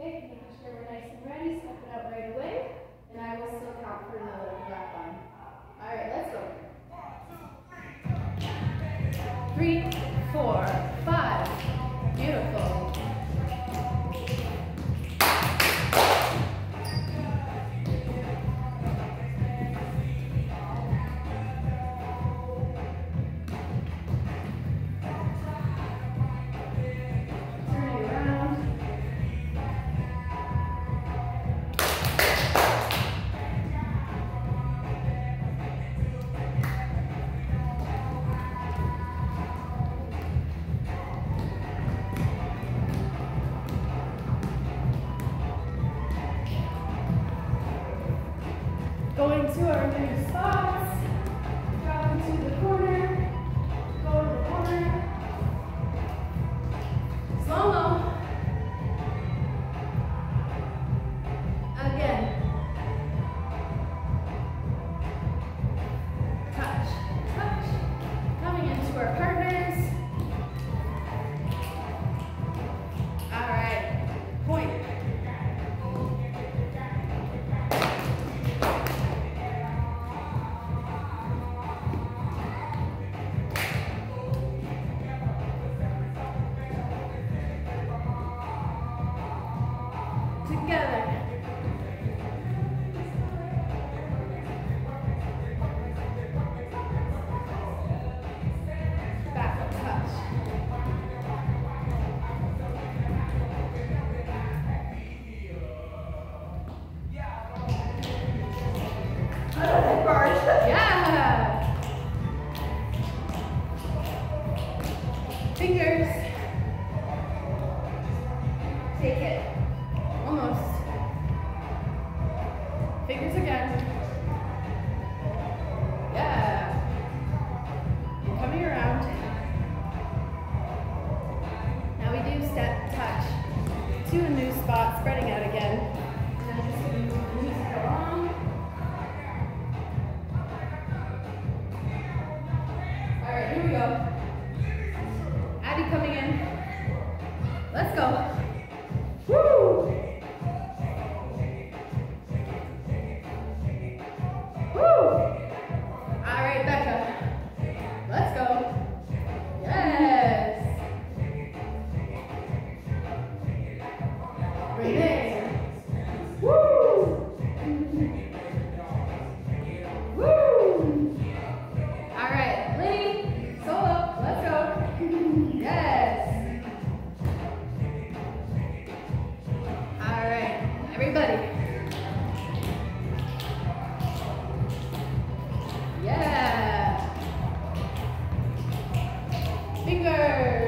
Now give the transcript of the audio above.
making sure we're nice and ready, step it out right away, and I will still count for the back line. All right, let's go. 3, 4, 5. Beautiful. Going to our new spots, drop into the corner, go to the corner, slow-mo, again, touch, touch, coming into our partners, all right, point. Together. Back up, touch. Yeah. Fingers. Take it. Almost. Fingers again. Yeah. You're coming around. Now we do step, touch. To a new spot, spreading out again. And then just going to move the knees along. All right, here we go. Addie coming in. Let's go. Woo! Woo! All right, Becca. Let's go. Yes. Breathe in. Woo! Woo! All right, Linny, solo. Let's go. Yes. All right, everybody. Yeah. Fingers.